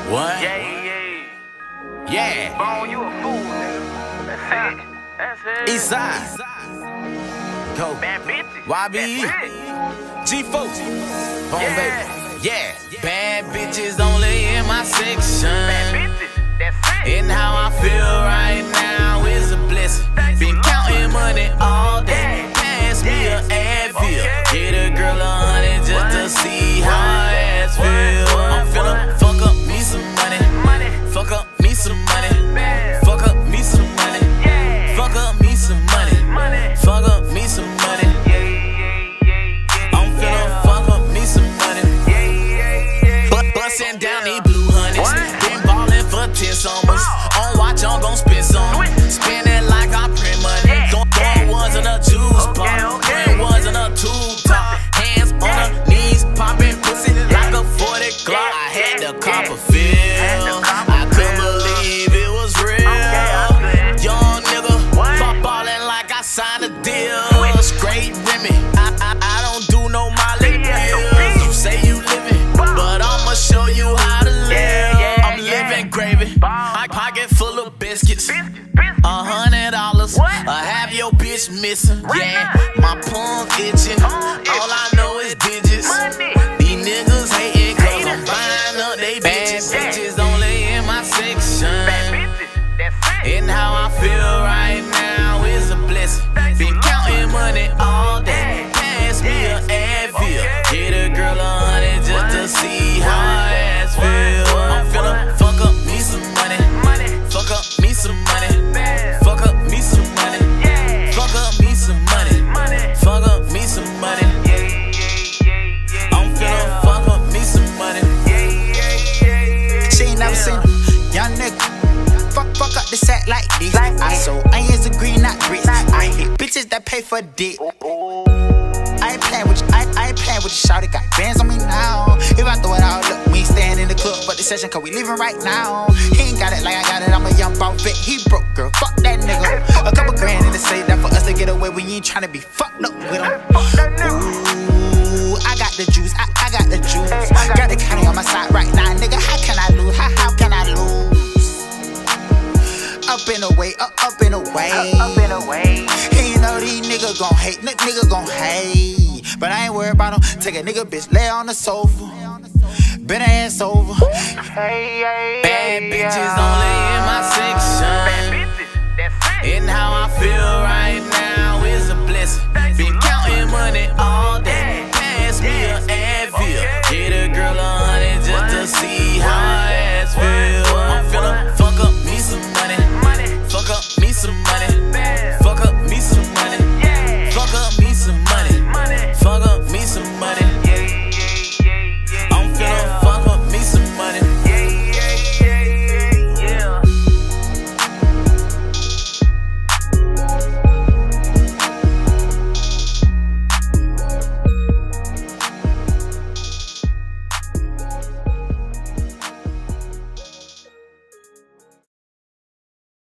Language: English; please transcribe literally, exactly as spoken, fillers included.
What? Yeah, yeah. Yeah. Bone, you a fool, nigga. That's it. That's it. East side. Go. Bad bitches. Y B E. That's it. G four. Home Yeah. baby. Yeah. Bad bitches only in my section. Bad bitches. That's it. And how I feel right now is a blessing. Been counting money all day. Pass me a Advil. Get a girl a hundred just to see how her ass feel. I'm finna fuck up me some money. Fuck up me some money. Fuck up me some money. Fuck up me some money. Fuck up me some money. I'm finna fuck up me some money. But bustin' down these blue honeys. Been ballin' for ten summers. On watch, I'm gon' spend some. Spend it like I print money. Throwin' ones in a juice bar. Print ones in a tube top. Hands on her knees, poppin' pussy like a forty Glock. I had to cop a feel. I couldn't believe it was real. Young nigga, fuck ballin' like I signed a deal. Straight Remy, I, I, I don't do no Molly pills. You say you living, but I'ma show you how to live. I'm living gravy, my pocket full of biscuits. A hundred dollars, I have your bitch missing. Yeah, my palm itching. All I know is digits. These niggas hating cause I'm buying up they bitches. Bitches only in my section. And how I feel right now is a blessing. Been counting money all day. Pass me a Advil. Get a girl a hundred just to see how her ass feel. I'm finna fuck up me some money. Fuck up me some money. Fuck up me some money. Fuck up me some money. Fuck up me some money. I'm finna fuck up me some money. She ain't never seen a young nigga fuck fuck up the sack like this. I sold onions and green, not grits. I hit bitches that pay for dick. I ain't playing with you, I, I ain't playing with you, shawty got bands on me now. If I throw it out, look, we ain't staying in the club but the session cause we leaving right now. He ain't got it like I got it, I'm a young bout vet. He broke, girl, fuck that nigga. A couple grand in the safe, that for us to get away. We ain't tryna be fucked up with him. Ooh, I got the juice, I, I got the juice. Got the county on my side right now, nigga, how can I lose? How, how can I lose? Up and away, up, up and away. Up and away. He ain't know these niggas gon' hate, n nigga gon' hate. But I ain't worried about him. Take a nigga, bitch, lay on the sofa. Bend her ass over. Bad bitches only in my section. And how I